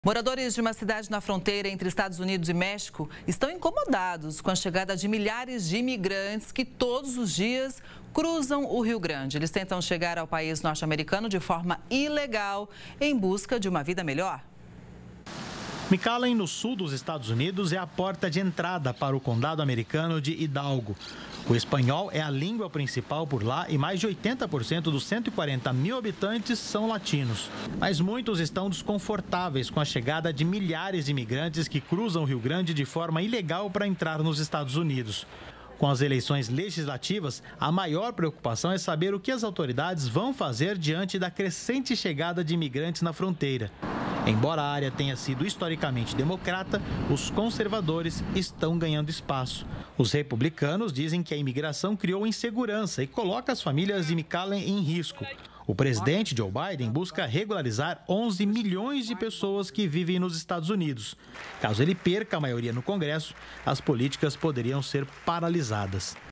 Moradores de uma cidade na fronteira entre Estados Unidos e México estão incomodados com a chegada de milhares de imigrantes que todos os dias cruzam o Rio Grande. Eles tentam chegar ao país norte-americano de forma ilegal em busca de uma vida melhor. McAllen, no sul dos Estados Unidos, é a porta de entrada para o condado americano de Hidalgo. O espanhol é a língua principal por lá e mais de 80% dos 140 mil habitantes são latinos. Mas muitos estão desconfortáveis com a chegada de milhares de imigrantes que cruzam o Rio Grande de forma ilegal para entrar nos Estados Unidos. Com as eleições legislativas, a maior preocupação é saber o que as autoridades vão fazer diante da crescente chegada de imigrantes na fronteira. Embora a área tenha sido historicamente democrata, os conservadores estão ganhando espaço. Os republicanos dizem que a imigração criou insegurança e coloca as famílias de McAllen em risco. O presidente Joe Biden busca regularizar 11 milhões de pessoas que vivem nos Estados Unidos. Caso ele perca a maioria no Congresso, as políticas poderiam ser paralisadas.